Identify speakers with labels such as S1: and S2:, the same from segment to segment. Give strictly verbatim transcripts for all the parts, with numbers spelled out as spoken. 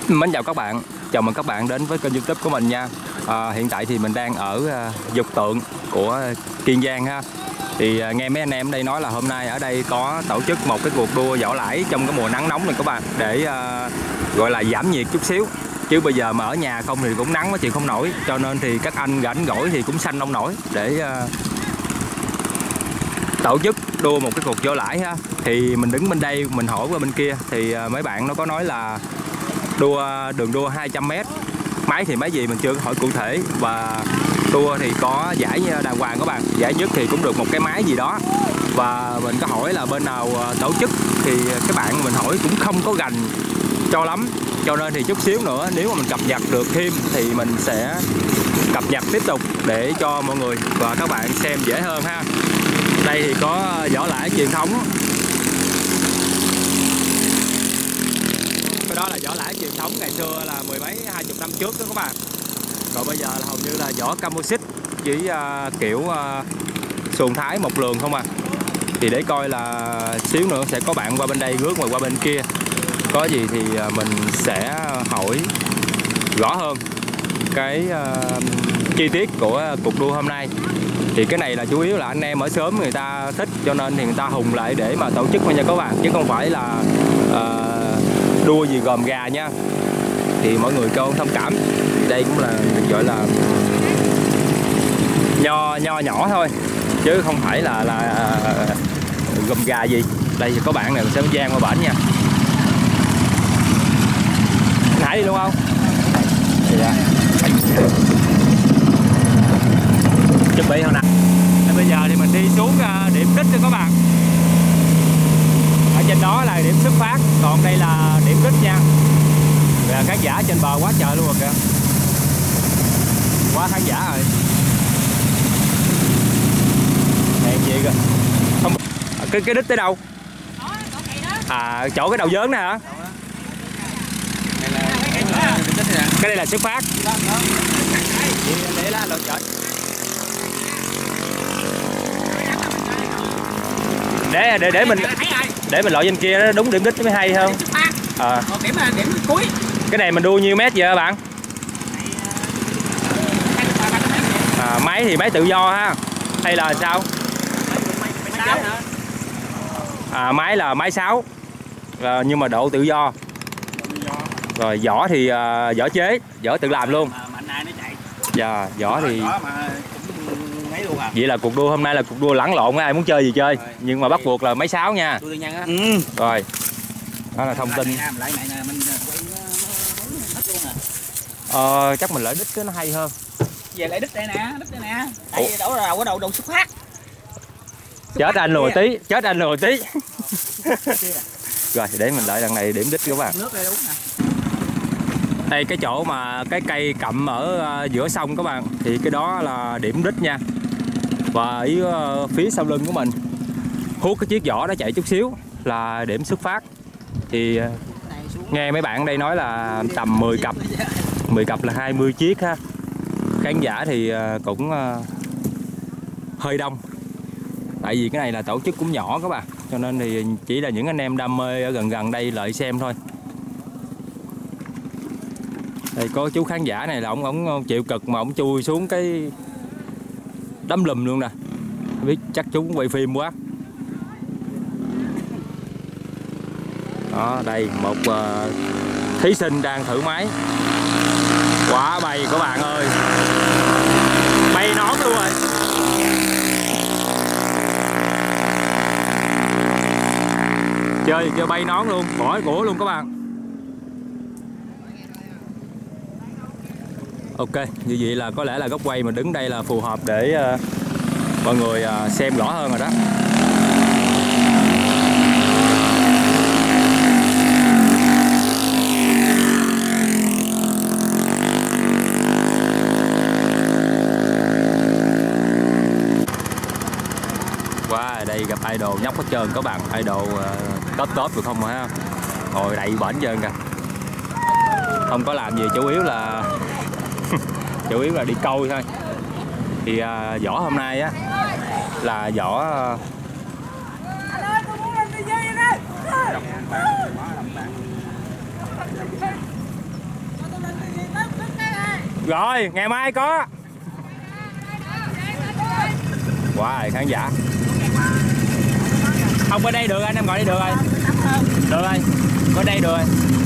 S1: Mến chào các bạn, chào mừng các bạn đến với kênh YouTube của mình nha. à, Hiện tại thì mình đang ở uh, Dục Tượng của Kiên Giang ha. Thì uh, nghe mấy anh em đây nói là hôm nay ở đây có tổ chức một cái cuộc đua võ lãi trong cái mùa nắng nóng này các bạn, để uh, gọi là giảm nhiệt chút xíu. Chứ bây giờ mà ở nhà không thì cũng nắng quá chịu không nổi. Cho nên thì các anh rảnh rỗi thì cũng xanh ông nổi để uh, tổ chức đua một cái cuộc võ lãi ha. Thì mình đứng bên đây mình hỏi qua bên kia thì uh, mấy bạn nó có nói là đua đường đua hai trăm mét, máy thì máy gì mình chưa hỏi cụ thể, và đua thì có giải đàng hoàng các bạn, giải nhất thì cũng được một cái máy gì đó. Và mình có hỏi là bên nào tổ chức thì cái bạn mình hỏi cũng không có gành cho lắm, cho nên thì chút xíu nữa nếu mà mình cập nhật được thêm thì mình sẽ cập nhật tiếp tục để cho mọi người và các bạn xem dễ hơn ha. Đây thì có võ lãi truyền thống, đó là võ lãi truyền thống ngày xưa là mười mấy hai chục năm trước đó các bạn. Còn bây giờ là hầu như là võ composite với uh, kiểu uh, xuồng thái một lường không à. Thì để coi là xíu nữa sẽ có bạn qua bên đây rước mà qua bên kia, có gì thì uh, mình sẽ hỏi rõ hơn cái uh, chi tiết của uh, cuộc đua hôm nay. Thì cái này là chủ yếu là anh em ở xóm người ta thích, cho nên thì người ta hùng lại để mà tổ chức nha các bạn, chứ không phải là uh, đua gì gồm gà nha. Thì mọi người cho thông cảm, đây cũng là gọi là nho nho nhỏ thôi chứ không phải là là gồm gà gì. Đây thì có bạn này mình sẽ gian qua bển nha. Nãy đi luôn không? Dạ. Chuẩn bị hồi nãy. Bây giờ thì mình đi xuống điểm đích cho các bạn. Ở trên đó là điểm xuất phát, còn đây là điểm đích nha. Và khán giả trên bờ quá trời luôn rồi kìa, quá khán giả rồi. Hèn gì kìa. Không, cái cái đích tới đâu? À, chỗ cái đầu vớn nè hả? Cái đây là xuất phát. Để để để mình để mình loại trên kia nó đúng điểm đích mới hay hơn. À. Còn điểm là điểm cuối. Cái này mình đua nhiêu mét vậy bạn? À, máy thì máy tự do ha, hay là sao? À, máy là máy sáu, à, nhưng mà độ tự do. Rồi võ thì uh, võ chế, võ tự làm luôn. Dạ, võ thì vậy là cuộc đua hôm nay là cuộc đua lẫn lộn, ai muốn chơi gì chơi, nhưng mà bắt buộc là máy sáu nha. Ừ. Rồi đó là thông tin. Ờ, chắc mình lại đích cái nó hay hơn.
S2: Về lại đích đây nè, đích đây nè. Tại vì đổ đầu ở đầu đầu xuất phát.
S1: Chết anh lùi tí, chết anh lùi tí. Rồi để mình lại đằng này điểm đích các bạn.
S2: Nước đây đúng nè.
S1: Đây cái chỗ mà cái cây cậm ở giữa sông các bạn, thì cái đó là điểm đích nha. Và ở phía sau lưng của mình hút cái chiếc vỏ đó chạy chút xíu là điểm xuất phát. Thì nghe mấy bạn đây nói là tầm mười cặp, mười cặp là hai mươi chiếc ha. Khán giả thì cũng hơi đông, tại vì cái này là tổ chức cũng nhỏ các bạn, cho nên thì chỉ là những anh em đam mê ở gần gần đây lợi xem thôi. Đây có chú khán giả này là ông ông chịu cực mà ông chui xuống cái đấm lùm luôn nè, biết chắc chú quay phim quá. Đó, đây một uh, thí sinh đang thử máy. Quả bay các bạn ơi, bay nón luôn rồi. Chơi chơi bay nón luôn, khỏi của luôn các bạn. Ok, như vậy là có lẽ là góc quay mình đứng đây là phù hợp để uh, mọi người uh, xem rõ hơn rồi đó. Wow, đây gặp idol nhóc hết trơn các bạn, idol uh, top top được không mà ha. Ngồi đầy bển trơn kìa. Không có làm gì, chủ yếu là chủ yếu là đi câu thôi. Thì uh, võ hôm nay á là võ uh, Rồi ngày mai có. Wow, khán giả. Không có đây được anh, em gọi đây được rồi. Được rồi, có đây được rồi.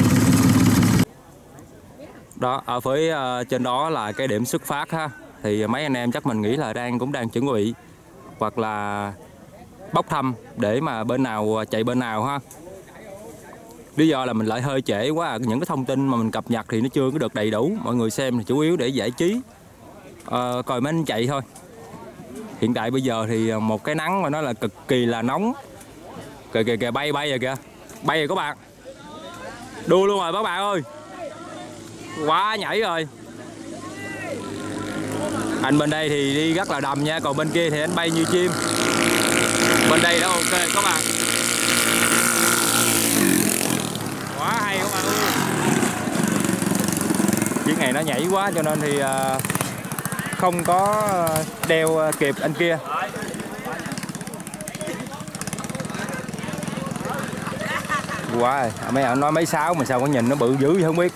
S1: Đó, ở phía uh, trên đó là cái điểm xuất phát ha. Thì mấy anh em chắc mình nghĩ là đang cũng đang chuẩn bị hoặc là bốc thăm để mà bên nào chạy bên nào ha. Lý do là mình lại hơi trễ quá, những cái thông tin mà mình cập nhật thì nó chưa có được đầy đủ. Mọi người xem thì chủ yếu để giải trí, uh, coi mấy anh chạy thôi. Hiện tại bây giờ thì một cái nắng mà nó là cực kỳ là nóng. Kìa kìa kìa, bay bay rồi kìa. Bay rồi các bạn. Đua luôn rồi các bạn ơi. Quá nhảy rồi. Anh bên đây thì đi rất là đầm nha, còn bên kia thì anh bay như chim. Bên đây đã ok các bạn. Quá hay các bạn ơi. Chiếc này nó nhảy quá cho nên thì không có đeo kịp anh kia. Quá rồi, mấy ông nói mấy sáu mà sao có nhìn nó bự dữ vậy không biết.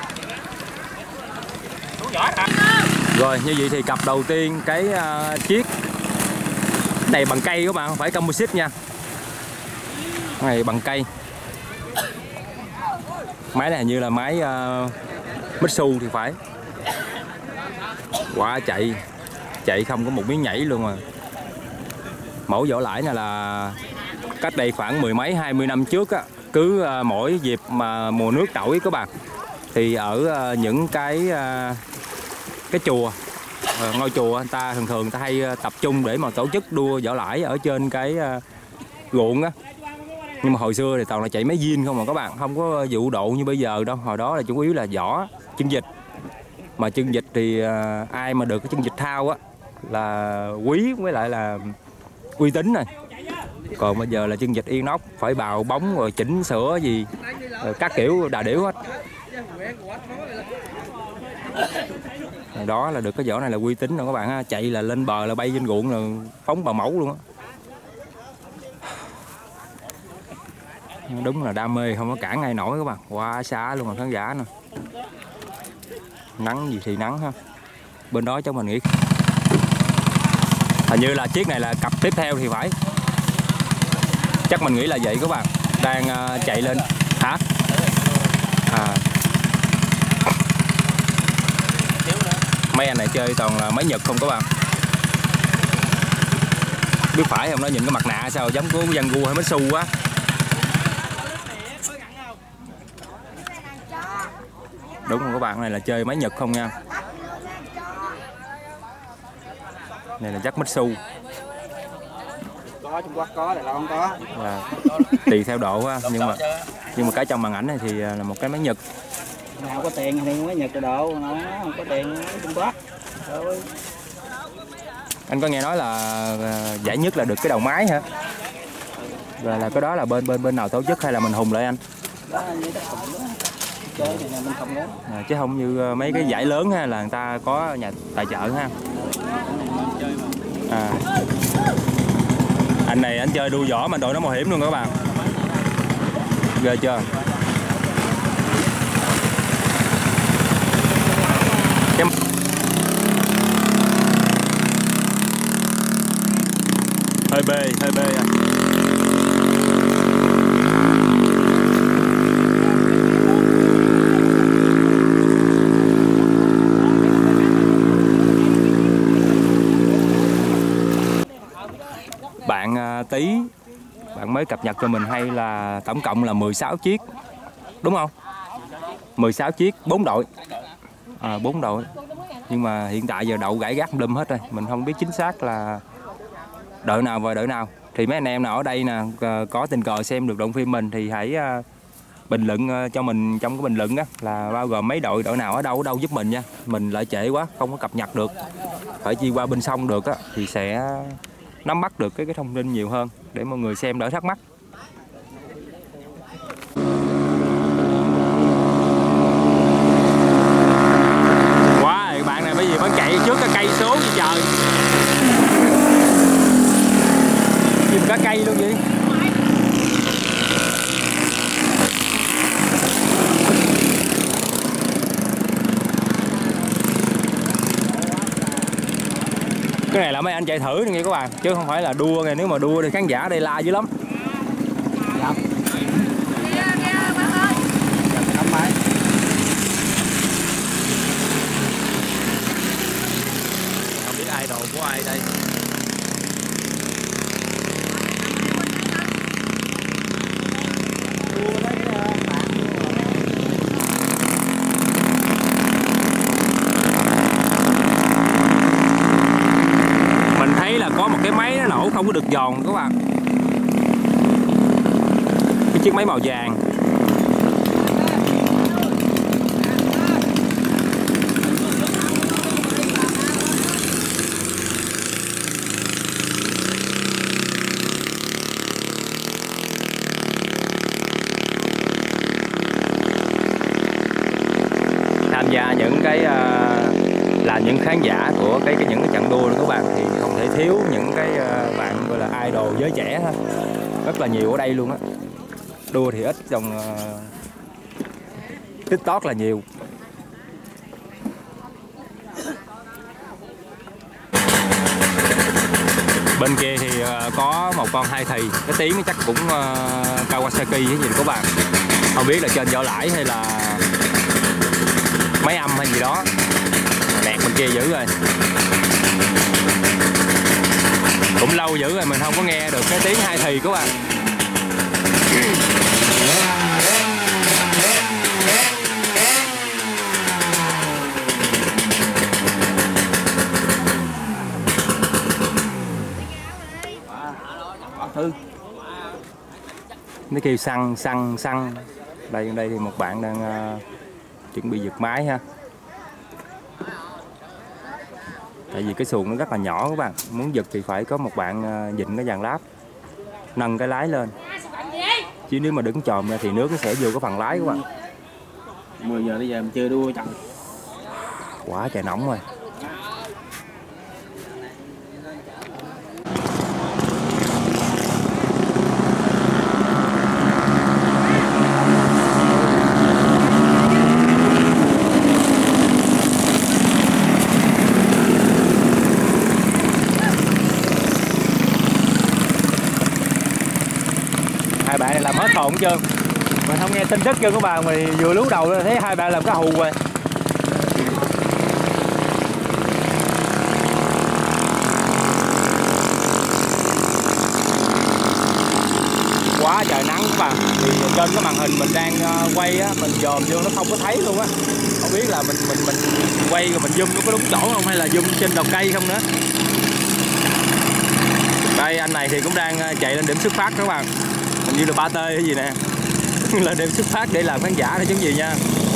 S1: Rồi như vậy thì cặp đầu tiên cái uh, chiếc này bằng cây các bạn, không phải composite nha. Cái này bằng cây. Máy này hình như là máy uh, Mitsu thì phải. Quá chạy. Chạy không có một miếng nhảy luôn mà. Mẫu vỏ lãi này là cách đây khoảng mười mấy hai mươi năm trước á, cứ uh, mỗi dịp mà mùa nước nổi các bạn thì ở uh, những cái uh, cái chùa, uh, ngôi chùa người ta thường thường người ta hay uh, tập trung để mà tổ chức đua vỏ lãi ở trên cái uh, ruộng á. Nhưng mà hồi xưa thì toàn là chạy máy zin không mà các bạn, không có vụ độ như bây giờ đâu. Hồi đó là chủ yếu là vỏ chân vịt, mà chân vịt thì uh, ai mà được cái chân vịt thao á là quý với lại là uy tín rồi. Còn bây giờ là chân vịt inox, phải bào bóng rồi chỉnh sửa gì rồi các kiểu đà điểu hết. Đó là được cái vỏ này là uy tín rồi các bạn ha. Chạy là lên bờ là bay trên ruộng là phóng bào mẫu luôn á. Đúng là đam mê không có cản ai nổi các bạn. Quá xa luôn rồi khán giả nè. Nắng gì thì nắng ha. Bên đó cho mình nghĩ hình như là chiếc này là cặp tiếp theo thì phải. Chắc mình nghĩ là vậy các bạn. Đang uh, chạy lên. Hả? À. Mấy anh này chơi toàn là máy Nhật không các bạn. Biết phải không, nó nhìn cái mặt nạ sao giống của dân gu hay Mitsu quá. Đúng rồi các bạn, này là chơi máy Nhật không nha. Này là chắc Mitsu.
S2: Có Trung Quốc có, Đài Loan có.
S1: Là tùy theo độ ha, nhưng mà nhưng mà cái trong màn ảnh này thì là một cái máy Nhật.
S2: Nào có tiền thì máy Nhật độ, nó không có tiền Trung Quốc. Rồi.
S1: Anh có nghe nói là giải nhất là được cái đầu máy hả? Rồi là cái đó là bên bên bên nào tổ chức hay là mình hùng lại anh?
S2: Đó, như đó, chơi thì mình không đó.
S1: À, chứ không như mấy cái giải lớn ha là người ta có nhà tài trợ ha. À. Anh này anh chơi đua võ mà đội nó mạo hiểm luôn các bạn. Ghê chưa? Cái... hơi bê, hơi bê à. Bạn uh, Tý, bạn mới cập nhật cho mình hay là tổng cộng là mười sáu chiếc, đúng không? mười sáu chiếc, bốn đội. À, bốn đội. Nhưng mà hiện tại giờ đậu gãy gắt lum hết rồi, mình không biết chính xác là đội nào và đội nào. Thì mấy anh em nào ở đây nè có tình cờ xem được đoạn phim mình thì hãy uh, bình luận uh, cho mình trong cái bình luận á là bao gồm mấy đội, đội nào ở đâu ở đâu giúp mình nha. Mình lại trễ quá, không có cập nhật được. Phải chi qua bên sông được á thì sẽ nắm bắt được cái cái thông tin nhiều hơn để mọi người xem đỡ thắc mắc. Quá, wow, bạn này bởi vì vẫn chạy trước cái cây số như trời. Nhìn cả cây luôn vậy. Cái này là mấy anh chạy thử nha các bạn, chứ không phải là đua này. Nếu mà đua thì khán giả ở đây la dữ lắm.
S2: Dạ. Năm máy.
S1: Không biết idol của ai đây. Mình thấy là có một cái máy nó nổ không có được giòn các bạn. Cái chiếc máy màu vàng. Tham gia những cái uh, là những khán giả của cái, cái những cái trận đua đó các bạn, thì không thể thiếu những cái uh, bạn gọi là idol giới trẻ ha. Rất là nhiều ở đây luôn á. Đua thì ít, trong uh, TikTok là nhiều. Bên kia thì uh, có một con hai thì, cái tiếng chắc cũng uh, Kawasaki hay gì các bạn. Không biết là trên vỏ lãi hay là máy âm hay gì đó. Đẹp bên kia dữ rồi. Cũng lâu dữ rồi mình không có nghe được cái tiếng hai thì các bạn. Nó kêu xăng xăng xăng. Đây đây thì một bạn đang uh, chuẩn bị giật máy ha. Tại vì cái xuồng nó rất là nhỏ các bạn, muốn giật thì phải có một bạn uh, dịnh cái dàn láp, nâng cái lái lên. Chứ nếu mà đứng chòm ra thì nước nó sẽ vô cái phần lái các bạn.
S2: mười giờ bây giờ mình chưa đua chậm.
S1: Quá trời nóng rồi. Hai bạn này làm hết hồn chưa? Mình không nghe tin tức chưa các bạn, mình vừa lú đầu thấy hai bạn làm cái hù rồi. Quá trời nắng các bạn. Thì trên cái màn hình mình đang quay á, mình dòm vô nó không có thấy luôn á. Không biết là mình mình mình quay rồi mình zoom nó có đúng chỗ không hay là zoom trên đầu cây không nữa. Đây anh này thì cũng đang chạy lên điểm xuất phát các bạn. Hình như là ba tê hay gì nè. Lên điểm xuất phát để làm khán giả đó chứ gì nha.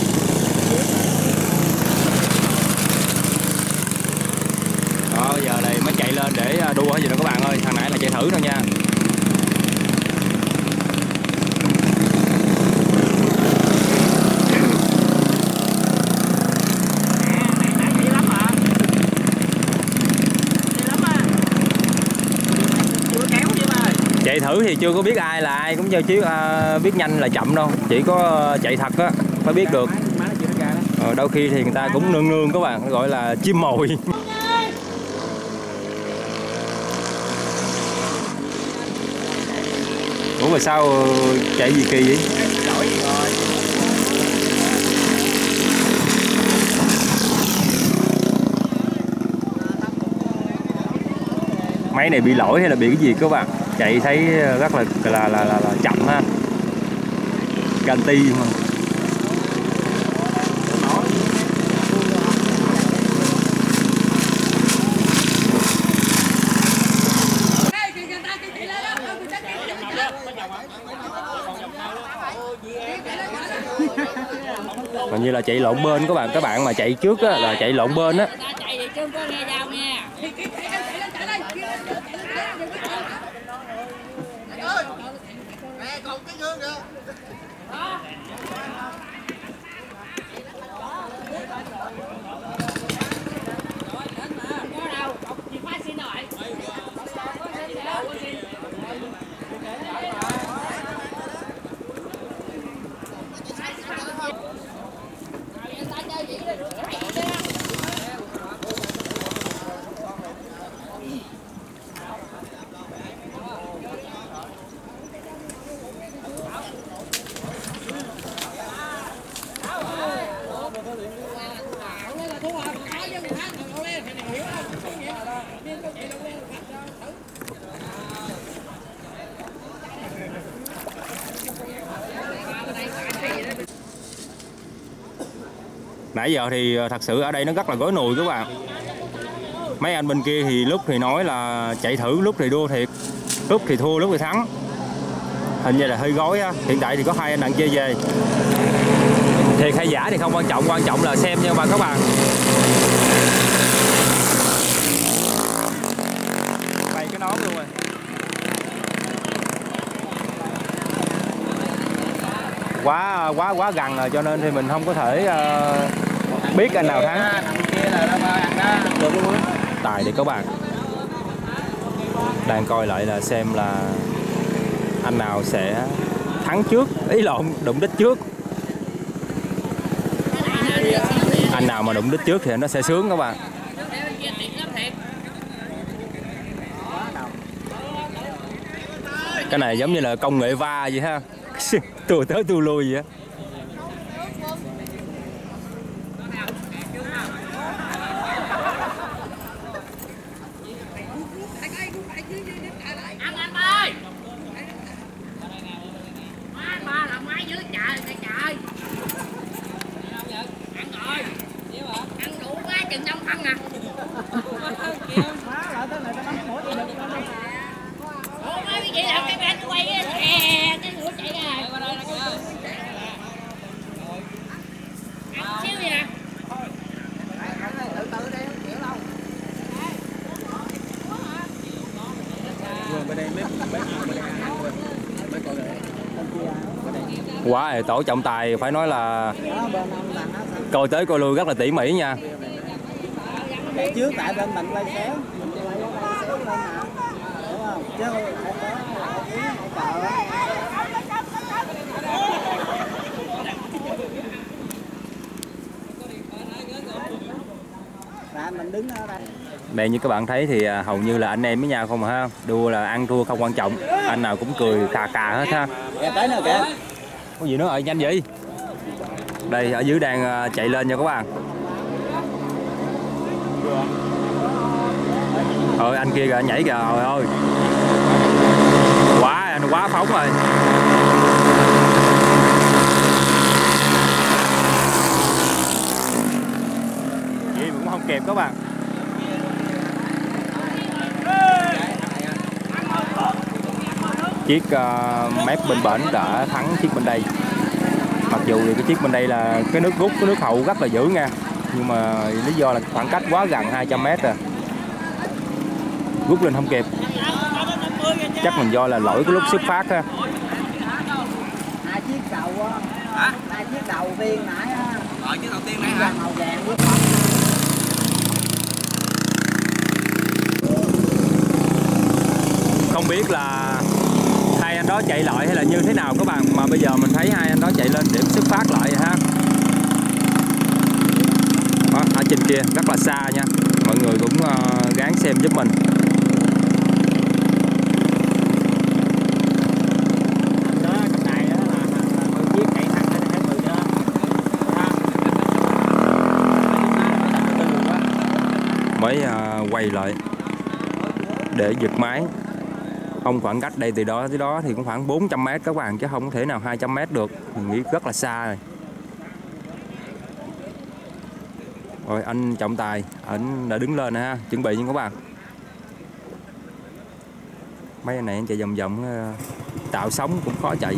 S1: Đó, giờ này mới chạy lên để đua hay gì nữa các bạn ơi. Thằng nãy là chạy thử thôi nha. Chạy thử thì chưa có biết ai là ai, cũng chưa chứ uh, biết nhanh là chậm đâu, chỉ có uh, chạy thật á mới biết được. Ờ, đôi khi thì người ta cũng nương nương các bạn, gọi là chim mồi. Ủa mà sao chạy gì kỳ vậy? Máy này bị lỗi hay là bị cái gì các bạn? Chạy thấy rất là là là, là, là chậm ha. Ganti mà. Hình như là chạy lộn bên các bạn, các bạn mà chạy trước á, là chạy lộn bên á. Nãy giờ thì thật sự ở đây nó rất là gói nùi các bạn. Mấy anh bên kia thì lúc thì nói là chạy thử, lúc thì đua thiệt, lúc thì thua, lúc thì thắng. Hình như là hơi gói á. Hiện tại thì có hai anh đặng chơi về. Thiệt hay giả thì không quan trọng, quan trọng là xem nha các bạn. Bay cái nón luôn rồi. Quá quá quá gần rồi cho nên thì mình không có thể uh, biết anh nào thắng. Tài thì các bạn đang coi lại là xem là anh nào sẽ thắng trước, ý lộn đụng đích trước. Anh nào mà đụng đích trước thì nó sẽ sướng các bạn. Cái này giống như là công nghệ va vậy ha. Tua tới tua lui vậy á. Quá wow, tổ trọng tài phải nói là coi tới coi lui rất là tỉ mỉ nha.
S2: Trước tại bên mình quay xéo, mình quay xéo lên nè, hiểu không? Chứ không có cờ. Mình đứng ở đây.
S1: Đây như các bạn thấy thì hầu như là anh em với nhau không ha. Đua là ăn thua không quan trọng. Anh nào cũng cười cà cà hết ha.
S2: Kìa tới nữa kìa.
S1: Có gì nữa ơi nhanh vậy. Đây ở dưới đang chạy lên nha các bạn. Ơi anh kia kìa nhảy kìa, trời ơi. Quá anh quá phóng rồi. Vậy mà cũng không kịp các bạn. Chiếc uh, mép bên bển đã thắng chiếc bên đây. Mặc dù thì cái chiếc bên đây là cái nước rút, cái nước hậu rất là dữ nha. Nhưng mà lý do là khoảng cách quá gần hai trăm mét rồi. Rút lên không kịp. Chắc mình do là lỗi cái lúc xuất phát ha.
S2: Hai chiếc đầu á. Hai chiếc đầu tiên nãy á.
S3: Ờ chiếc đầu tiên nãy hả?
S2: Màu vàng.
S1: Không biết là hai anh đó chạy lại hay là như thế nào các bạn, mà bây giờ mình thấy hai anh đó chạy lên điểm xuất phát lại ha. Đó, ở trên kia rất là xa nha, mọi người cũng uh, gắng xem giúp mình. Mới uh, quay lại để giật máy. Không khoảng cách đây từ đó tới đó thì cũng khoảng bốn trăm mét các bạn, chứ không thể nào hai trăm mét được. Mình nghĩ rất là xa rồi. Rồi anh trọng tài, anh đã đứng lên ha, chuẩn bị nha các bạn. Mấy anh này anh chạy vòng vòng tạo sóng cũng khó chạy.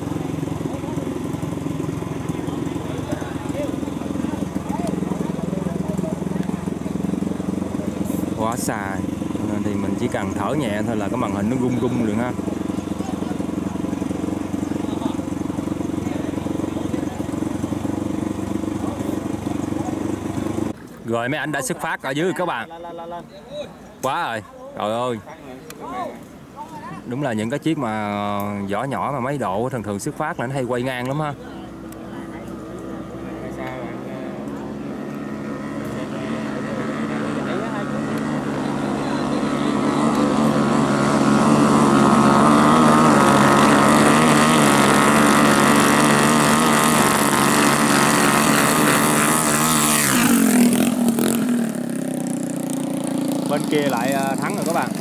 S1: Quá xa nên thì mình chỉ cần thở nhẹ thôi là cái màn hình nó rung rung được ha. Rồi mấy anh đã xuất phát ở dưới các bạn. Quá rồi. Trời ơi. Đúng là những cái chiếc mà vỏ nhỏ mà mấy độ thường thường xuất phát là nó hay quay ngang lắm ha. Bên kia lại thắng rồi các bạn.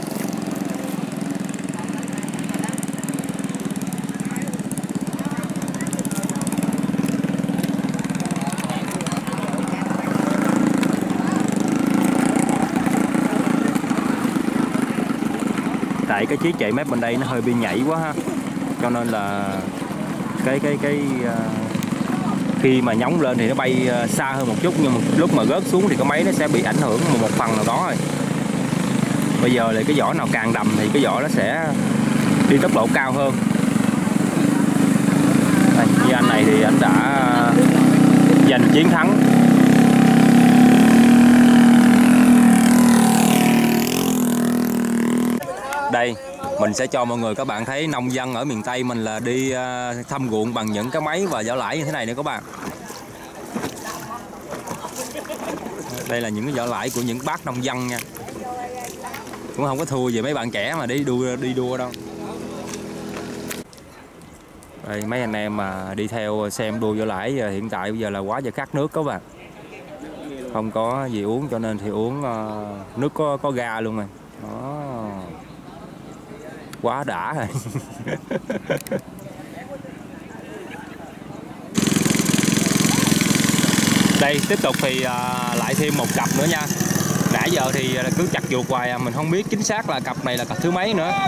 S1: Tại cái chiếc chạy mép bên đây nó hơi bị nhảy quá ha, cho nên là cái cái cái uh, khi mà nhóng lên thì nó bay uh, xa hơn một chút, nhưng mà lúc mà rớt xuống thì cái máy nó sẽ bị ảnh hưởng một, một phần nào đó rồi. Bây giờ thì cái vỏ nào càng đầm thì cái vỏ nó sẽ đi tốc độ cao hơn. Đây, như anh này thì anh đã uh, giành chiến thắng. Đây, mình sẽ cho mọi người các bạn thấy nông dân ở miền Tây mình là đi thăm ruộng bằng những cái máy và vỏ lãi như thế này nữa các bạn. Đây là những cái vỏ lãi của những bác nông dân nha. Cũng không có thua gì mấy bạn trẻ mà đi đua đi đua đâu. Đây, mấy anh em mà đi theo xem đua vỏ lãi hiện tại bây giờ là quá giờ khát nước các bạn. Không có gì uống cho nên thì uống uh, nước có có ga luôn rồi. Đó. Quá đã rồi. Đây tiếp tục thì uh, lại thêm một cặp nữa nha. Nãy giờ thì cứ chặt chuột hoài à, mình không biết chính xác là cặp này là cặp thứ mấy nữa.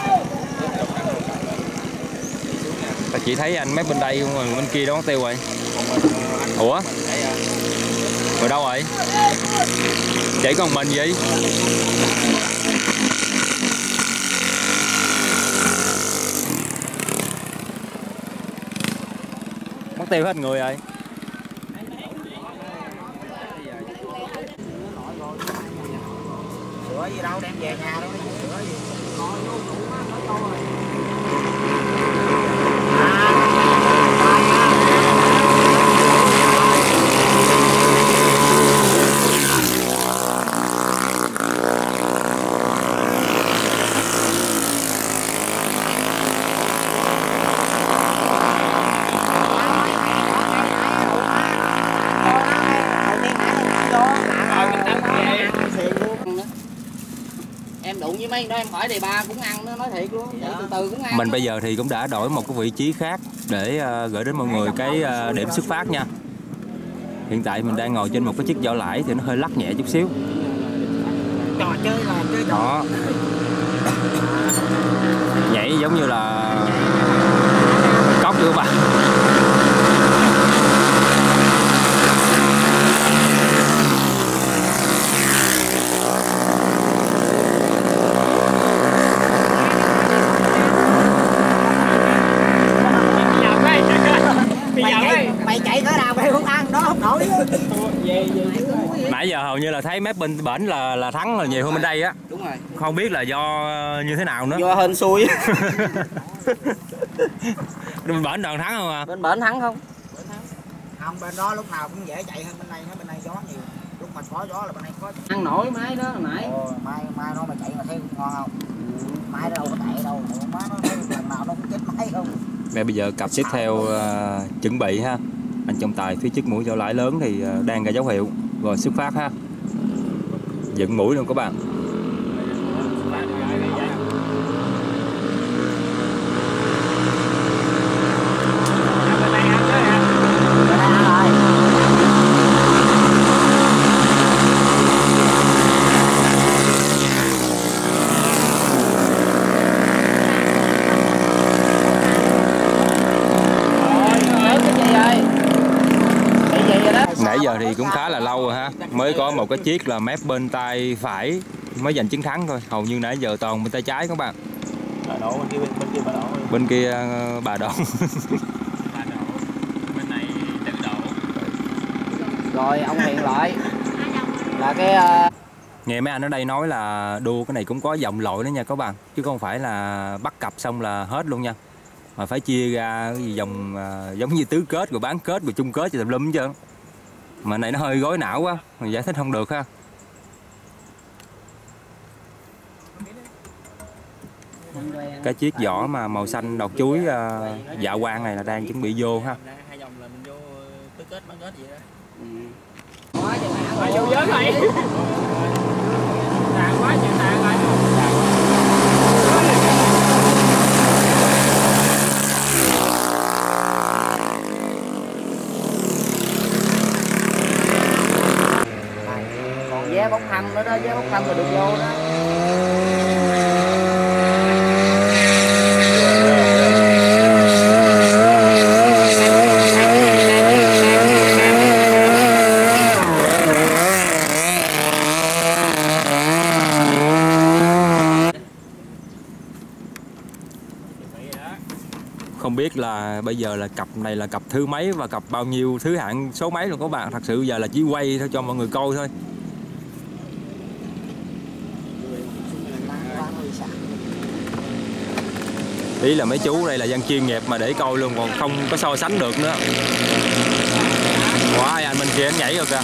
S1: Ta chỉ thấy anh mấy bên đây không, bên kia đó tiêu rồi. Ủa? Rồi đâu rồi? Chỉ còn mình vậy? Mất tiêu hết người rồi.
S2: Sữa gì đâu, đem về nhà đâu, sữa gì. Em đụng với mấy đó em hỏi đề ba cũng ăn, nó nói thiệt luôn, dạ. Từ từ cũng ăn.
S1: Mình bây giờ thì cũng đã đổi một cái vị trí khác để uh, gửi đến mọi người cái uh, điểm xuất phát nha. Hiện tại mình đang ngồi trên một cái chiếc vỏ lãi thì nó hơi lắc nhẹ chút xíu.
S2: Trò chơi là chơi
S1: đó. Nhảy giống như là cóc nữa các bạn.
S2: Mày chạy cỡ nào mày không ăn đó không nổi.
S1: Nãy giờ hầu như là thấy mép bên bển là là thắng là nhiều hơn bên đây á.
S2: Đúng rồi.
S1: Không biết là do như thế nào nữa.
S2: Do hên xui.
S1: Bên bển đoàn thắng không à?
S2: Bên bển thắng không? Không, bên đó lúc nào cũng dễ chạy hơn bên đây, bên đây gió nhiều. Lúc mà có gió là bên đây có. Ăn nổi máy đó hồi nãy. Ồ, mai mai nó mà chạy mà thấy ngon không? Ừ. Máy đâu có tệ đâu, má nó thấy lần nào nó cũng chết máy không.
S1: Đây bây giờ cặp tiếp theo uh, chuẩn bị ha. Anh trọng tài phía trước mũi vỏ lãi lớn thì uh, đang ra dấu hiệu rồi xuất phát ha. Dựng mũi luôn các bạn. Nãy giờ thì cũng khá là lâu rồi ha, mới có một cái chiếc là mép bên tay phải mới giành chiến thắng thôi, hầu như nãy giờ toàn bên tay trái các bạn.
S2: Bà đổ bên kia, bên kia bà đổ.
S1: Bên kia bà đổ.
S2: Bà đổ. Bên này tự đổ. Rồi ông hiện lại là cái uh...
S1: nghe mấy anh ở đây nói là đua cái này cũng có vòng loại nữa nha các bạn, chứ không phải là bắt cặp xong là hết luôn nha, mà phải chia ra cái gì vòng uh, giống như tứ kết rồi bán kết rồi chung kết cho tùm lum chứ. Mà này nó hơi gối não quá, mình giải thích không được ha. Cái chiếc vỏ mà màu xanh đọt chuối uh, dạ quang này là đang chuẩn bị vô ha.
S2: Hai vòng là mình vô tứ kết bán kết vậy đó.
S3: Quá vô giới này.
S2: Còn vé bốc thăm nữa đó, vé bốc thăm là được vô đó.
S1: Không biết là bây giờ là cặp này là cặp thứ mấy và cặp bao nhiêu, thứ hạng số mấy rồi các bạn. Thật sự giờ là chỉ quay thôi cho mọi người coi thôi. Ý là mấy chú đây là dân chuyên nghiệp mà để coi luôn, còn không có so sánh được nữa. Wow, anh bên kia anh nhảy rồi kìa.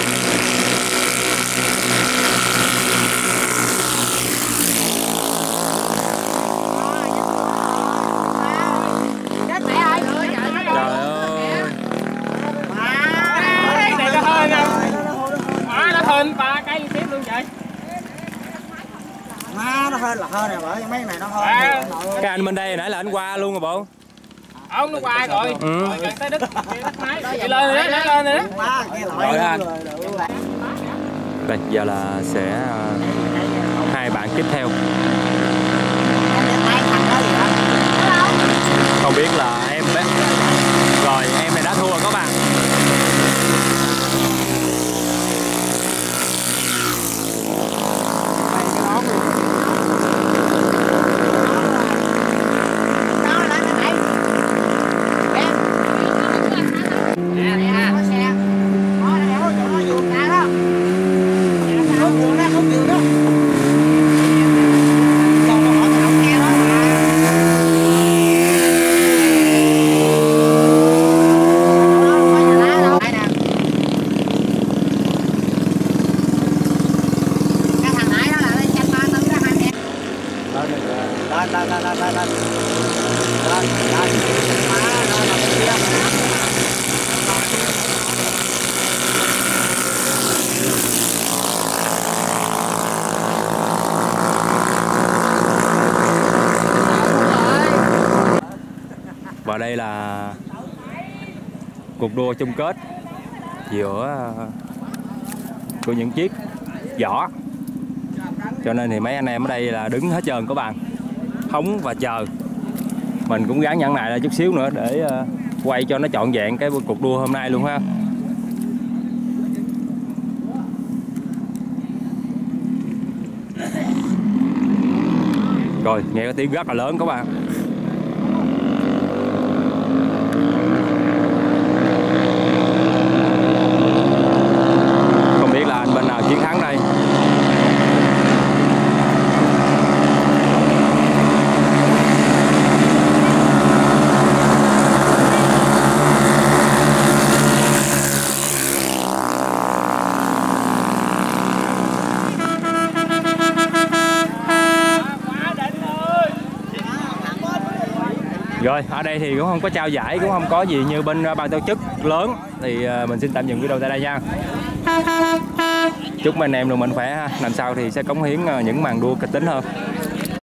S3: Ba cái liên tiếp luôn vậy.
S2: Má nó hên là hên này bởi mấy này nó hên.
S1: Cái anh bên đây nãy là anh qua luôn rồi bộ.
S3: Ông nó qua rồi.
S1: Ừ.
S3: Rồi gần tới đứt máy. Đi lên nữa, lên nữa.
S1: Rồi anh. Đây giờ là sẽ hai bạn tiếp theo. Không biết là em bé. Rồi em này đã thua rồi các bạn. Và đây là cuộc đua chung kết giữa của những chiếc vỏ, cho nên thì mấy anh em ở đây là đứng hết trơn các bạn, hóng và chờ. Mình cũng gắng nhẫn nại lại chút xíu nữa để quay cho nó trọn vẹn cái cuộc đua hôm nay luôn ha. Rồi nghe cái tiếng rất là lớn các bạn. Không biết là anh bên nào chiến thắng đây. Rồi, ở đây thì cũng không có trao giải, cũng không có gì như bên ban tổ chức lớn. Thì mình xin tạm dừng video tại đây nha. Chúc anh em đồng mình khỏe ha. Lần sau thì sẽ cống hiến những màn đua kịch tính hơn.